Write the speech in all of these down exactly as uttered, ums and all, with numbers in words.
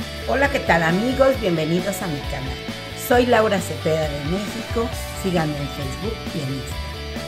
Hola, ¿qué tal amigos? Bienvenidos a mi canal. Soy Laura Cepeda de México. Síganme en Facebook y en Instagram.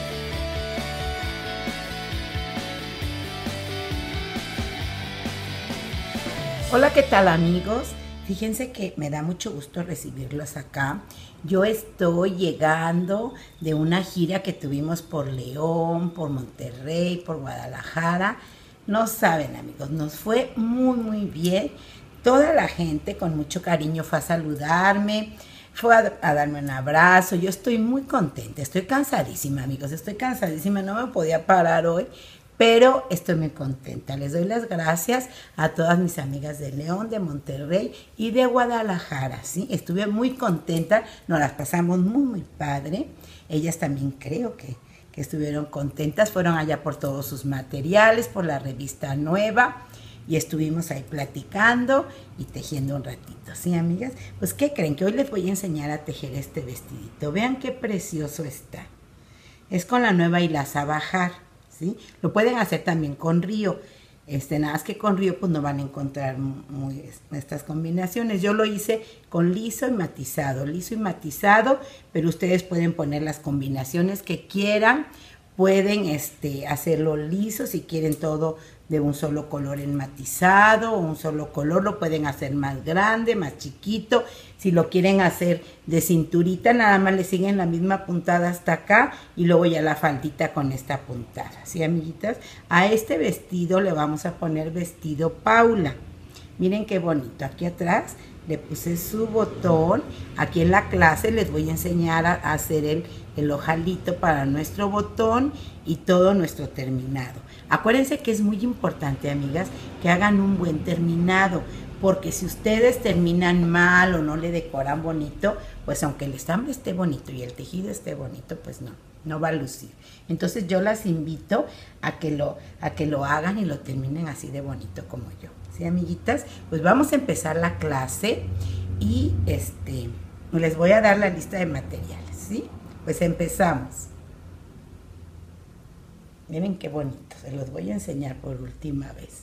Hola, ¿qué tal amigos? Fíjense que me da mucho gusto recibirlos acá. Yo estoy llegando de una gira que tuvimos por León, por Monterrey, por Guadalajara. No saben amigos, nos fue muy muy bien. Toda la gente con mucho cariño fue a saludarme, fue a, a darme un abrazo. Yo estoy muy contenta, estoy cansadísima amigos, estoy cansadísima, no me podía parar hoy. Pero estoy muy contenta. Les doy las gracias a todas mis amigas de León, de Monterrey y de Guadalajara, ¿sí? Estuve muy contenta, nos las pasamos muy, muy padre. Ellas también creo que, que estuvieron contentas. Fueron allá por todos sus materiales, por la revista nueva. Y estuvimos ahí platicando y tejiendo un ratito, ¿sí, amigas? Pues, ¿qué creen? Que hoy les voy a enseñar a tejer este vestidito. Vean qué precioso está. Es con la nueva hilaza bajar. ¿Sí? Lo pueden hacer también con río, este, nada más que con río pues no van a encontrar muy estas combinaciones. Yo lo hice con liso y matizado, liso y matizado, pero ustedes pueden poner las combinaciones que quieran, pueden este, hacerlo liso si quieren todo de un solo color en matizado o un solo color, lo pueden hacer más grande, más chiquito. Si lo quieren hacer de cinturita, nada más le siguen la misma puntada hasta acá y luego ya la faldita con esta puntada, ¿sí, amiguitas? A este vestido le vamos a poner vestido Paula. Miren qué bonito, aquí atrás le puse su botón. Aquí en la clase les voy a enseñar a hacer el, el ojalito para nuestro botón y todo nuestro terminado. Acuérdense que es muy importante, amigas, que hagan un buen terminado, porque si ustedes terminan mal o no le decoran bonito, pues aunque el estambre esté bonito y el tejido esté bonito, pues no, no va a lucir. Entonces yo las invito a que lo, a que lo hagan y lo terminen así de bonito como yo. ¿Sí, amiguitas? Pues vamos a empezar la clase y este, les voy a dar la lista de materiales, ¿sí? Pues empezamos. Miren qué bonito, se los voy a enseñar por última vez.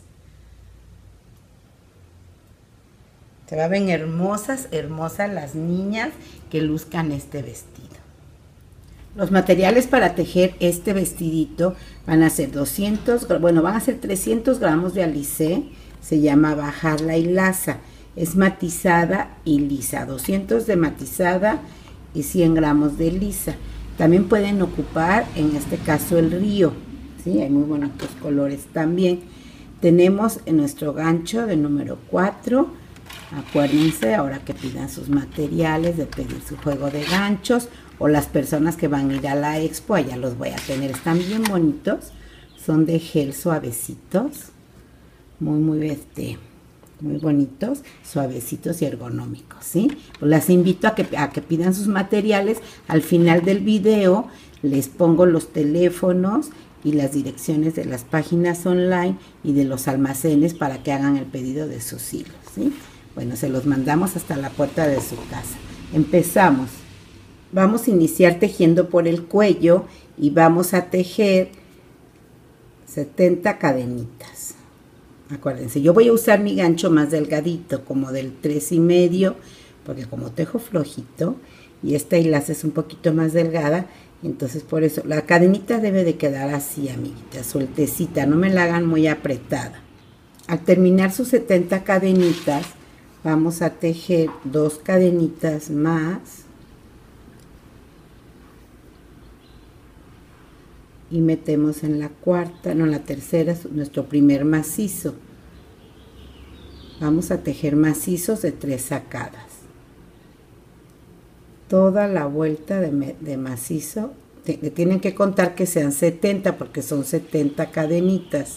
Se van a ver hermosas, hermosas las niñas que luzcan este vestido. Los materiales para tejer este vestidito van a ser doscientos, bueno, van a ser trescientos gramos de alisé, se llama bajar la hilaza, es matizada y lisa, doscientos de matizada y cien gramos de lisa. También pueden ocupar, en este caso, el río, ¿sí? Hay muy bonitos colores también. Tenemos en nuestro gancho de número cuatro, acuérdense, ahora que pidan sus materiales, de pedir su juego de ganchos, o las personas que van a ir a la expo, allá los voy a tener. Están bien bonitos, son de gel suavecitos, muy, muy, este, muy bonitos, suavecitos y ergonómicos, ¿sí? Pues las invito a que, a que pidan sus materiales. Al final del video les pongo los teléfonos y las direcciones de las páginas online y de los almacenes para que hagan el pedido de sus hilos, ¿sí? Bueno, se los mandamos hasta la puerta de su casa. Empezamos. Vamos a iniciar tejiendo por el cuello y vamos a tejer setenta cadenitas. Acuérdense, yo voy a usar mi gancho más delgadito, como del tres y medio, porque como tejo flojito y esta hilaza es un poquito más delgada, entonces por eso la cadenita debe de quedar así, amiguitas, sueltecita, no me la hagan muy apretada. Al terminar sus setenta cadenitas, vamos a tejer dos cadenitas más y metemos en la cuarta, no, la tercera, nuestro primer macizo. Vamos a tejer macizos de tres sacadas. Toda la vuelta de, de macizo, te, tienen que contar que sean setenta porque son setenta cadenitas.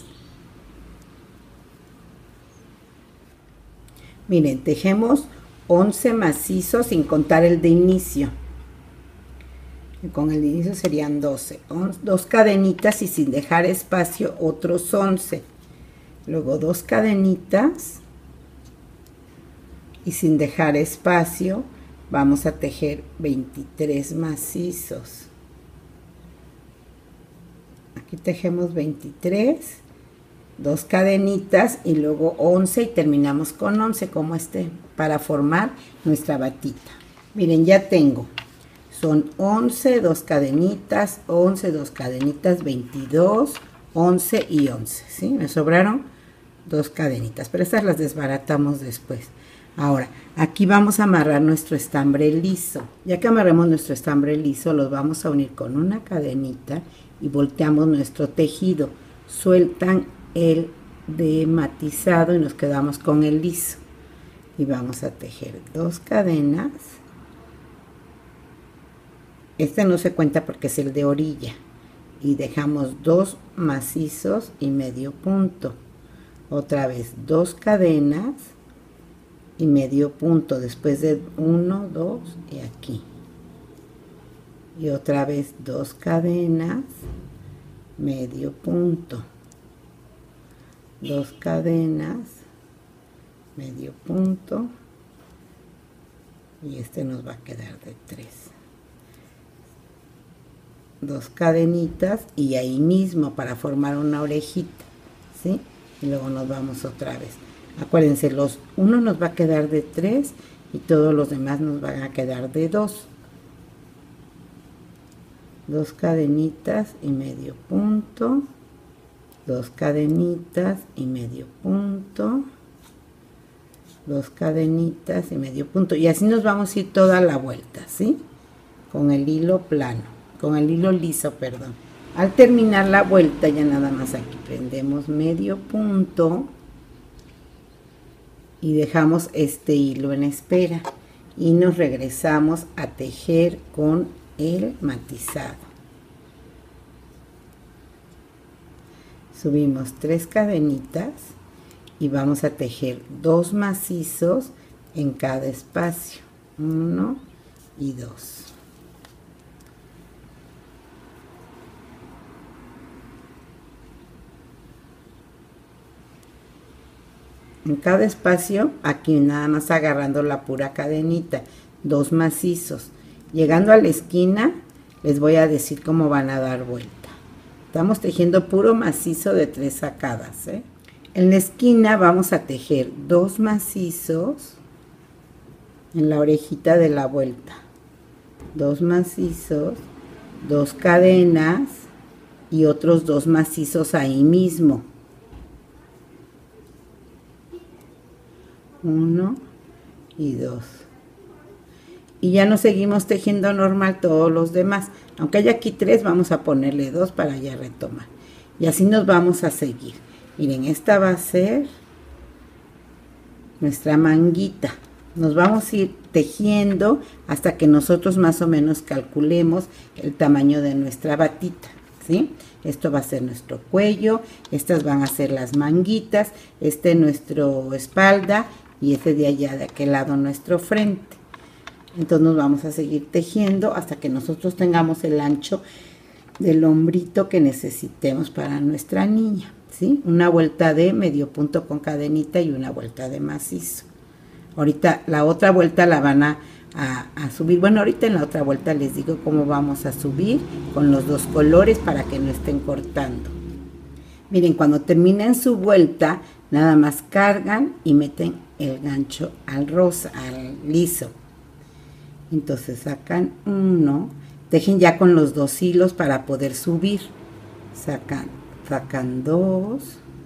Miren, tejemos once macizos sin contar el de inicio. Con el de inicio serían doce. Dos cadenitas y sin dejar espacio otros once. Luego dos cadenitas y sin dejar espacio vamos a tejer veintitrés macizos. Aquí tejemos veintitrés dos cadenitas y luego once y terminamos con once como este para formar nuestra batita. Miren, ya tengo, son once, dos cadenitas, once, dos cadenitas, veintidós, once y once, ¿sí? Me sobraron dos cadenitas, pero estas las desbaratamos después. Ahora, aquí vamos a amarrar nuestro estambre liso. Ya que amarremos nuestro estambre liso, los vamos a unir con una cadenita y volteamos nuestro tejido. Sueltan el de matizado y nos quedamos con el liso. Y vamos a tejer dos cadenas. Este no se cuenta porque es el de orilla. Y dejamos dos macizos y medio punto. Otra vez dos cadenas y medio punto, después de uno, dos y aquí. Y otra vez dos cadenas, medio punto. Dos cadenas, medio punto. Y este nos va a quedar de tres. Dos cadenitas y ahí mismo para formar una orejita, ¿sí? Y luego nos vamos otra vez. Acuérdense, los uno nos va a quedar de tres y todos los demás nos van a quedar de dos. Dos cadenitas y medio punto. Dos cadenitas y medio punto. Dos cadenitas y medio punto. Y así nos vamos a ir toda la vuelta, ¿sí? Con el hilo plano, con el hilo liso, perdón. Al terminar la vuelta ya nada más aquí prendemos medio punto. Y dejamos este hilo en espera y nos regresamos a tejer con el matizado. Subimos tres cadenitas y vamos a tejer dos macizos en cada espacio, uno y dos. En cada espacio, aquí nada más agarrando la pura cadenita, dos macizos. Llegando a la esquina, les voy a decir cómo van a dar vuelta. Estamos tejiendo puro macizo de tres sacadas, ¿eh? En la esquina vamos a tejer dos macizos en la orejita de la vuelta. Dos macizos, dos cadenas y otros dos macizos ahí mismo. Uno y dos. Y ya nos seguimos tejiendo normal todos los demás. Aunque hay aquí tres, vamos a ponerle dos para ya retomar. Y así nos vamos a seguir. Miren, esta va a ser nuestra manguita. Nos vamos a ir tejiendo hasta que nosotros más o menos calculemos el tamaño de nuestra batita, ¿sí? Esto va a ser nuestro cuello, estas van a ser las manguitas, este nuestro espalda y este de allá de aquel lado nuestro frente. Entonces nos vamos a seguir tejiendo hasta que nosotros tengamos el ancho del hombrito que necesitemos para nuestra niña, ¿sí? Una vuelta de medio punto con cadenita y una vuelta de macizo. Ahorita la otra vuelta la van a, a, a subir. Bueno, ahorita en la otra vuelta les digo cómo vamos a subir con los dos colores para que no estén cortando. Miren, cuando terminen su vuelta, nada más cargan y meten el gancho al rosa, al liso. Entonces sacan uno, tejen ya con los dos hilos para poder subir. Sacan, sacan dos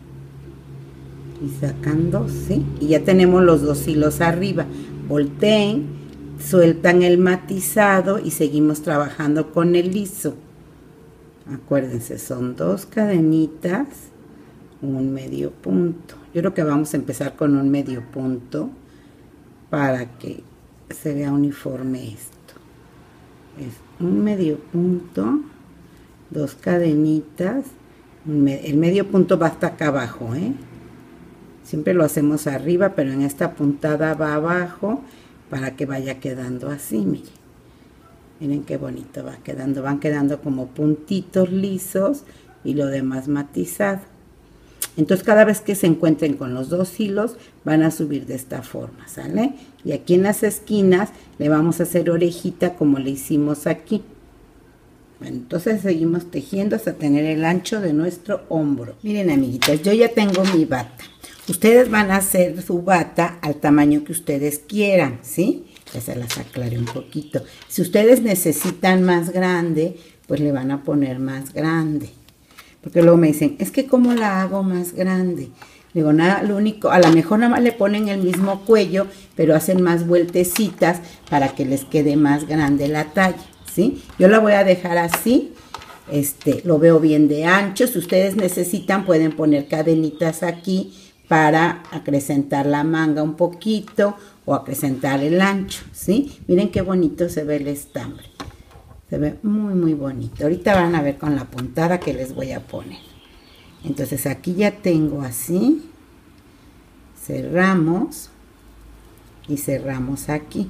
y sacan dos, ¿sí? Y ya tenemos los dos hilos arriba. Volteen, sueltan el matizado y seguimos trabajando con el liso. Acuérdense, son dos cadenitas, un medio punto. Yo creo que vamos a empezar con un medio punto para que se vea uniforme esto. Es un medio punto, dos cadenitas, el medio punto va hasta acá abajo, ¿eh? Siempre lo hacemos arriba, pero en esta puntada va abajo para que vaya quedando así, miren. Miren qué bonito va quedando, van quedando como puntitos lisos y lo demás matizado. Entonces cada vez que se encuentren con los dos hilos van a subir de esta forma, ¿sale? Y aquí en las esquinas le vamos a hacer orejita como le hicimos aquí. Bueno, entonces seguimos tejiendo hasta tener el ancho de nuestro hombro. Miren, amiguitas, yo ya tengo mi bata. Ustedes van a hacer su bata al tamaño que ustedes quieran, ¿sí? Ya se las aclaré un poquito. Si ustedes necesitan más grande, pues le van a poner más grande. Porque luego me dicen, es que ¿cómo la hago más grande? Digo, nada, lo único, a lo mejor nada más le ponen el mismo cuello, pero hacen más vueltecitas para que les quede más grande la talla, ¿sí? Yo la voy a dejar así, este, lo veo bien de ancho. Si ustedes necesitan, pueden poner cadenitas aquí para acrecentar la manga un poquito o acrecentar el ancho, ¿sí? Miren qué bonito se ve el estambre. Se ve muy, muy bonito. Ahorita van a ver con la puntada que les voy a poner. Entonces aquí ya tengo así. Cerramos. Y cerramos aquí.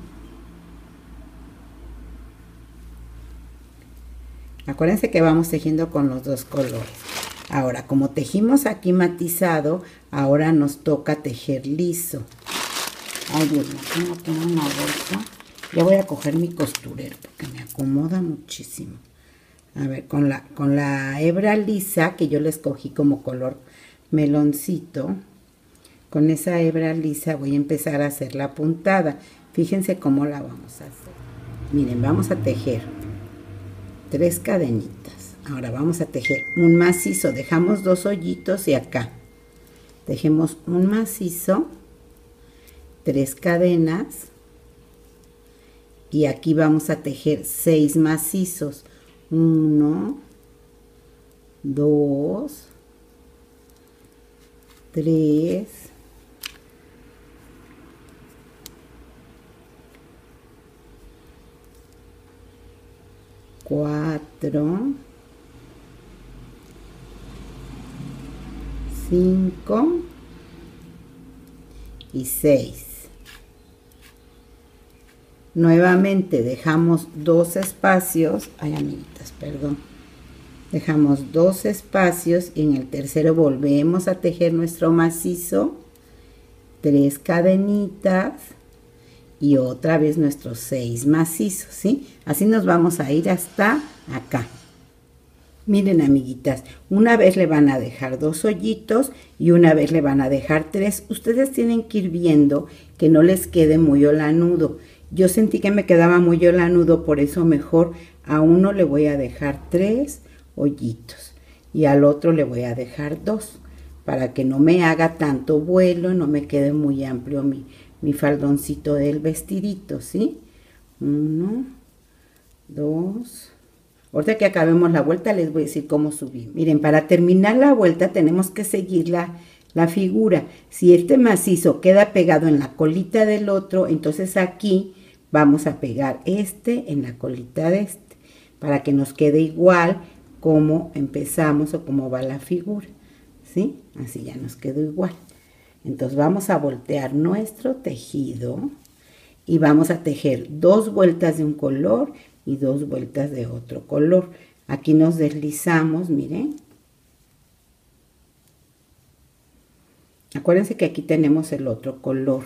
Acuérdense que vamos tejiendo con los dos colores. Ahora, como tejimos aquí matizado, ahora nos toca tejer liso. Ay, Dios mío, tengo que tener una bolsa. Ya voy a coger mi costurero porque me acomoda muchísimo. A ver, con la, con la hebra lisa que yo le escogí como color meloncito, con esa hebra lisa voy a empezar a hacer la puntada. Fíjense cómo la vamos a hacer. Miren, vamos a tejer tres cadenitas. Ahora vamos a tejer un macizo. Dejamos dos hoyitos y acá tejemos un macizo, tres cadenas. Y aquí vamos a tejer seis macizos. Uno, dos, tres, cuatro, cinco y seis. Nuevamente dejamos dos espacios, ay amiguitas, perdón, dejamos dos espacios y en el tercero volvemos a tejer nuestro macizo, tres cadenitas y otra vez nuestros seis macizos, ¿sí? Así nos vamos a ir hasta acá. Miren, amiguitas, una vez le van a dejar dos hoyitos y una vez le van a dejar tres. Ustedes tienen que ir viendo que no les quede muy holanudo. Yo sentí que me quedaba muy holanudo, por eso mejor a uno le voy a dejar tres hoyitos y al otro le voy a dejar dos, para que no me haga tanto vuelo, no me quede muy amplio mi, mi faldoncito del vestidito, ¿sí? Uno, dos. Ahorita que acabemos la vuelta les voy a decir cómo subir. Miren, para terminar la vuelta tenemos que seguir la, la figura. Si este macizo queda pegado en la colita del otro, entonces aquí vamos a pegar este en la colita de este, para que nos quede igual como empezamos o como va la figura, ¿sí? Así ya nos quedó igual. Entonces vamos a voltear nuestro tejido y vamos a tejer dos vueltas de un color y dos vueltas de otro color. Aquí nos deslizamos, miren. Acuérdense que aquí tenemos el otro color,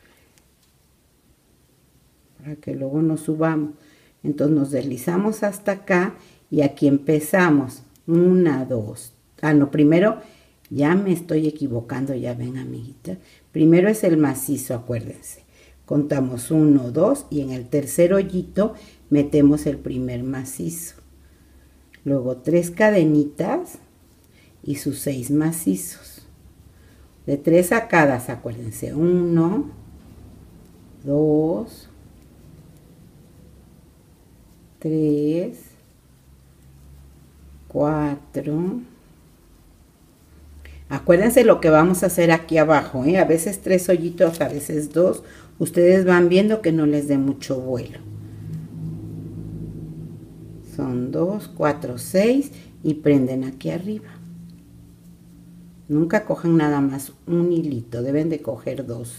para que luego nos subamos. Entonces nos deslizamos hasta acá y aquí empezamos. Una, dos. Ah, no, primero ya me estoy equivocando, ya ven, amiguita. Primero es el macizo, acuérdense. Contamos uno, dos y en el tercer hoyito metemos el primer macizo. Luego tres cadenitas y sus seis macizos. De tres sacadas, acuérdense. Uno, dos, tres, cuatro. Acuérdense lo que vamos a hacer aquí abajo, ¿eh? A veces tres hoyitos, a veces dos. Ustedes van viendo que no les dé mucho vuelo. Son dos, cuatro, seis y prenden aquí arriba. Nunca cojan nada más un hilito, deben de coger dos.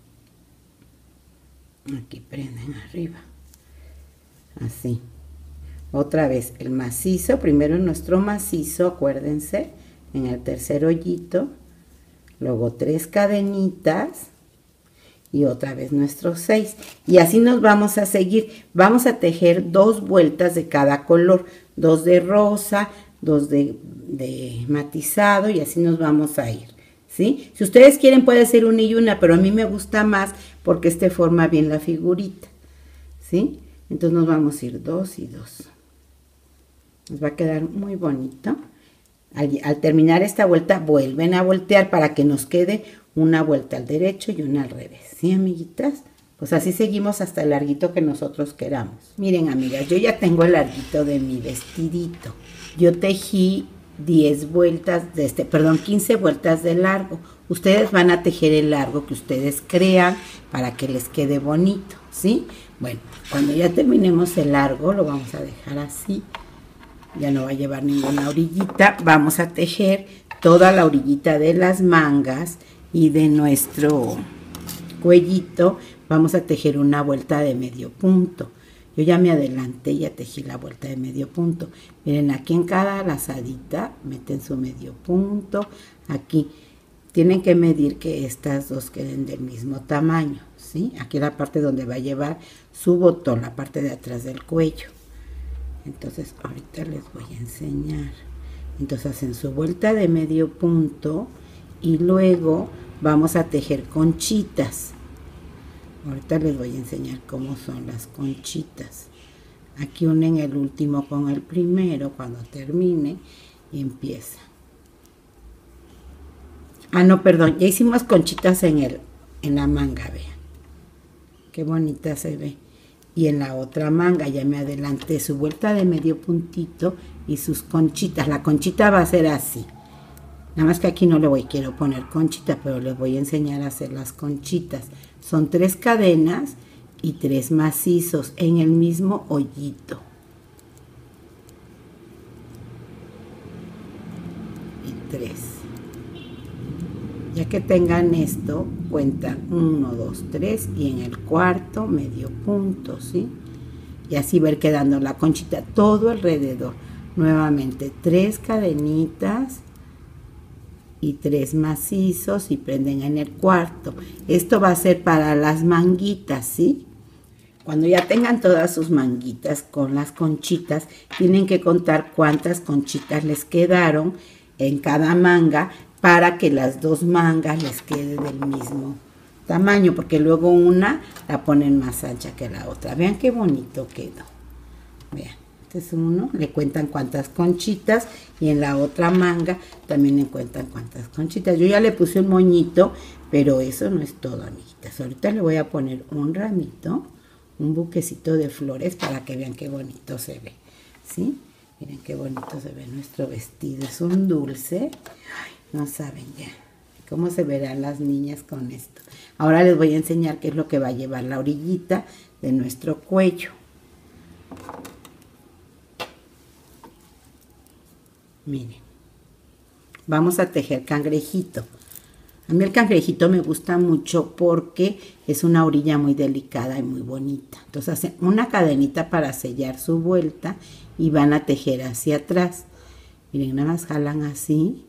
Aquí prenden arriba. Así. Otra vez el macizo, primero nuestro macizo, acuérdense, en el tercer hoyito, luego tres cadenitas y otra vez nuestros seis. Y así nos vamos a seguir. Vamos a tejer dos vueltas de cada color, dos de rosa, dos de, de matizado, y así nos vamos a ir, ¿sí? Si ustedes quieren puede ser una y una, pero a mí me gusta más porque este forma bien la figurita, ¿sí? Entonces nos vamos a ir dos y dos. Nos va a quedar muy bonito. Al, al terminar esta vuelta vuelven a voltear para que nos quede una vuelta al derecho y una al revés, ¿sí, amiguitas? Pues así seguimos hasta el larguito que nosotros queramos. Miren, amigas, yo ya tengo el larguito de mi vestidito. Yo tejí diez vueltas de este, perdón, quince vueltas de largo. Ustedes van a tejer el largo que ustedes crean para que les quede bonito, ¿sí? Bueno, cuando ya terminemos el largo, lo vamos a dejar así. Ya no va a llevar ninguna orillita. Vamos a tejer toda la orillita de las mangas y de nuestro cuellito. Vamos a tejer una vuelta de medio punto. Yo ya me adelanté y ya tejí la vuelta de medio punto. Miren, aquí en cada lazadita meten su medio punto. Aquí tienen que medir que estas dos queden del mismo tamaño, ¿sí? Aquí la parte donde va a llevar su botón, la parte de atrás del cuello. Entonces ahorita les voy a enseñar. Entonces hacen su vuelta de medio punto y luego vamos a tejer conchitas. Ahorita les voy a enseñar cómo son las conchitas. Aquí unen el último con el primero cuando termine y empieza. Ah, no, perdón, ya hicimos conchitas en, el, en la manga, vean. Qué bonita se ve. Y en la otra manga ya me adelanté su vuelta de medio puntito y sus conchitas. La conchita va a ser así. Nada más que aquí no le voy, quiero poner conchita, pero les voy a enseñar a hacer las conchitas. Son tres cadenas y tres macizos en el mismo hoyito. Y tres. Ya que tengan esto, cuentan uno, dos, tres y en el cuarto medio punto, ¿sí? Y así ver quedando la conchita todo alrededor. Nuevamente tres cadenitas y tres macizos y prenden en el cuarto. Esto va a ser para las manguitas, ¿sí? Cuando ya tengan todas sus manguitas con las conchitas, tienen que contar cuántas conchitas les quedaron en cada manga para que las dos mangas les quede del mismo tamaño, porque luego una la ponen más ancha que la otra. Vean qué bonito quedó. Vean. Este es uno, le cuentan cuántas conchitas y en la otra manga también le cuentan cuántas conchitas. Yo ya le puse un moñito, pero eso no es todo, amiguitas. Ahorita le voy a poner un ramito, un buquecito de flores para que vean qué bonito se ve, ¿sí? Miren qué bonito se ve nuestro vestido. Es un dulce. Ay, no saben ya cómo se verán las niñas con esto. Ahora les voy a enseñar qué es lo que va a llevar la orillita de nuestro cuello. Miren, vamos a tejer cangrejito. A mí el cangrejito me gusta mucho porque es una orilla muy delicada y muy bonita. Entonces hacen una cadenita para sellar su vuelta y van a tejer hacia atrás. Miren, nada más jalan así.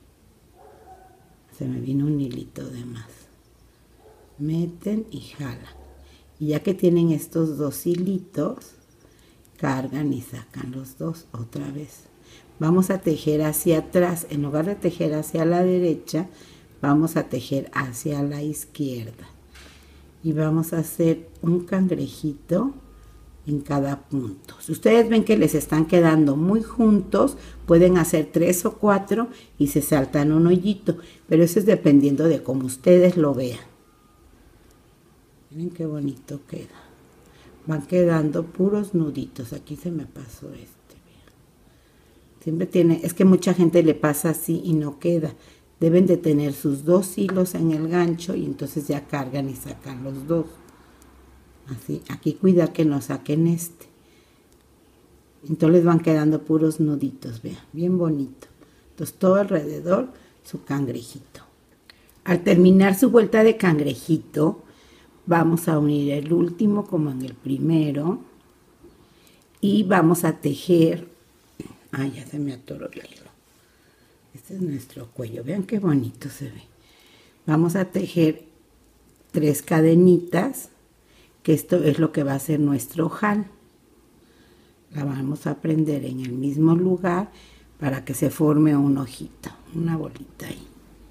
Se me vino un hilito de más. Meten y jalan. Y ya que tienen estos dos hilitos, cargan y sacan los dos otra vez. Vamos a tejer hacia atrás, en lugar de tejer hacia la derecha, vamos a tejer hacia la izquierda. Y vamos a hacer un cangrejito en cada punto. Si ustedes ven que les están quedando muy juntos, pueden hacer tres o cuatro y se saltan un hoyito, pero eso es dependiendo de cómo ustedes lo vean. Miren qué bonito queda. Van quedando puros nuditos. Aquí se me pasó este. Siempre tiene, es que mucha gente le pasa así y no queda. Deben de tener sus dos hilos en el gancho y entonces ya cargan y sacan los dos. Así, aquí cuidar que no saquen este. Entonces les van quedando puros nuditos, vean, bien bonito. Entonces todo alrededor su cangrejito. Al terminar su vuelta de cangrejito, vamos a unir el último como en el primero y vamos a tejer. Ah, ya se me atoró el hilo. Este es nuestro cuello. Vean qué bonito se ve. Vamos a tejer tres cadenitas, que esto es lo que va a ser nuestro ojal. La vamos a prender en el mismo lugar para que se forme un ojito, una bolita ahí.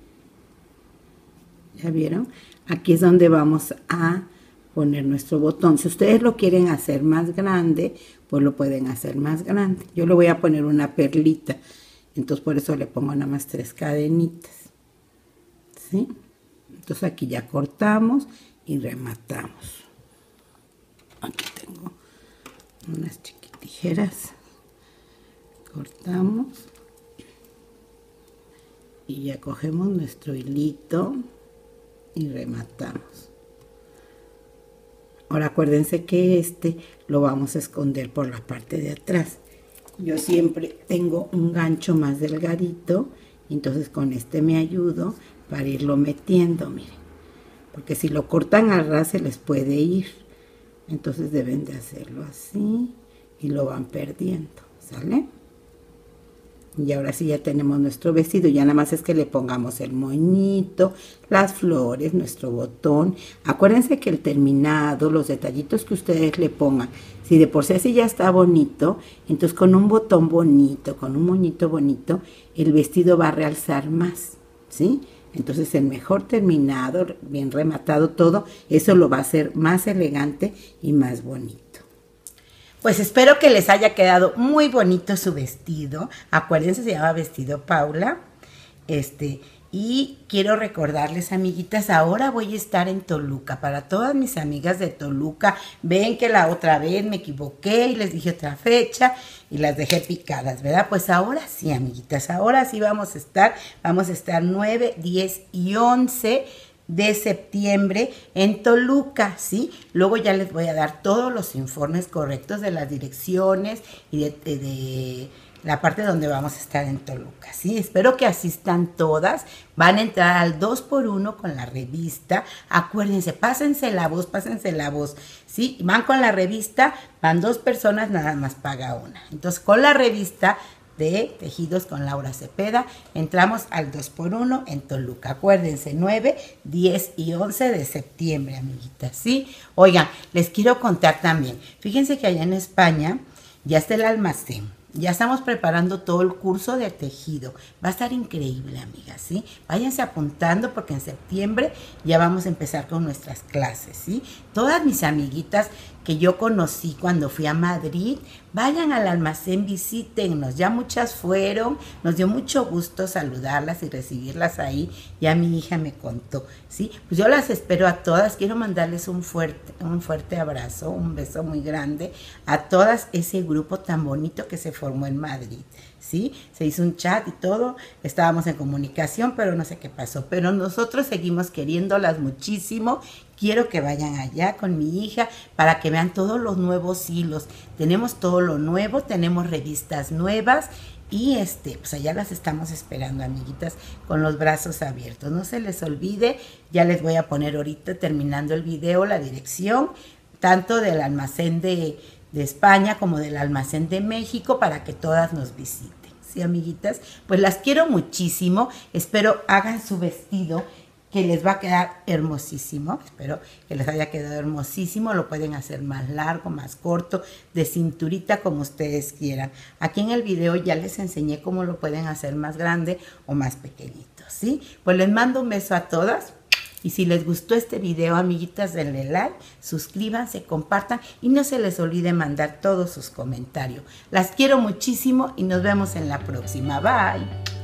¿Ya vieron? Aquí es donde vamos a poner nuestro botón. Si ustedes lo quieren hacer más grande, pues lo pueden hacer más grande. Yo le voy a poner una perlita, entonces por eso le pongo nada más tres cadenitas. ¿Sí? Entonces aquí ya cortamos y rematamos. Aquí tengo unas chiquitijeras. Cortamos y ya cogemos nuestro hilito y rematamos. Ahora acuérdense que este lo vamos a esconder por la parte de atrás. Yo siempre tengo un gancho más delgadito, entonces con este me ayudo para irlo metiendo, miren. Porque si lo cortan al ras se les puede ir. Entonces deben de hacerlo así y lo van perdiendo, ¿sale? Y ahora sí ya tenemos nuestro vestido, ya nada más es que le pongamos el moñito, las flores, nuestro botón. Acuérdense que el terminado, los detallitos que ustedes le pongan, si de por sí así ya está bonito, entonces con un botón bonito, con un moñito bonito, el vestido va a realzar más, ¿sí? Entonces el mejor terminado, bien rematado todo, eso lo va a hacer más elegante y más bonito. Pues espero que les haya quedado muy bonito su vestido. Acuérdense, se llama vestido Paula. Este, y quiero recordarles, amiguitas, ahora voy a estar en Toluca. Para todas mis amigas de Toluca, ven que la otra vez me equivoqué y les dije otra fecha y las dejé picadas, ¿verdad? Pues ahora sí, amiguitas, ahora sí vamos a estar, vamos a estar nueve, diez y once de septiembre en Toluca, ¿sí? Luego ya les voy a dar todos los informes correctos de las direcciones y de, de, de la parte donde vamos a estar en Toluca, ¿sí? Espero que asistan todas. Van a entrar al dos por uno con la revista. Acuérdense, pásense la voz, pásense la voz, ¿sí? Van con la revista, van dos personas, nada más paga una. Entonces, con la revista de Tejidos con Laura Cepeda, entramos al dos por uno en Toluca. Acuérdense, nueve, diez y once de septiembre, amiguitas, ¿sí? Oigan, les quiero contar también. Fíjense que allá en España ya está el almacén. Ya estamos preparando todo el curso de tejido. Va a estar increíble, amigas, ¿sí? Váyanse apuntando porque en septiembre ya vamos a empezar con nuestras clases, ¿sí? Todas mis amiguitas que yo conocí cuando fui a Madrid, vayan al almacén, visítennos. Ya muchas fueron, nos dio mucho gusto saludarlas y recibirlas ahí. Ya mi hija me contó, ¿sí? Pues yo las espero a todas. Quiero mandarles un fuerte, un fuerte abrazo, un beso muy grande a todas ese grupo tan bonito que se formó en Madrid, ¿sí? Se hizo un chat y todo, estábamos en comunicación, pero no sé qué pasó. Pero nosotros seguimos queriéndolas muchísimo. Quiero que vayan allá con mi hija para que vean todos los nuevos hilos. Tenemos todo lo nuevo, tenemos revistas nuevas y este, pues allá las estamos esperando, amiguitas, con los brazos abiertos. No se les olvide, ya les voy a poner ahorita, terminando el video, la dirección, tanto del almacén de, de España como del almacén de México, para que todas nos visiten. ¿Sí, amiguitas? Pues las quiero muchísimo. Espero hagan su vestido, que les va a quedar hermosísimo. Espero que les haya quedado hermosísimo. Lo pueden hacer más largo, más corto, de cinturita, como ustedes quieran. Aquí en el video ya les enseñé cómo lo pueden hacer más grande o más pequeñito, ¿sí? Pues les mando un beso a todas. Y si les gustó este video, amiguitas, denle like, suscríbanse, compartan y no se les olvide mandar todos sus comentarios. Las quiero muchísimo y nos vemos en la próxima. Bye.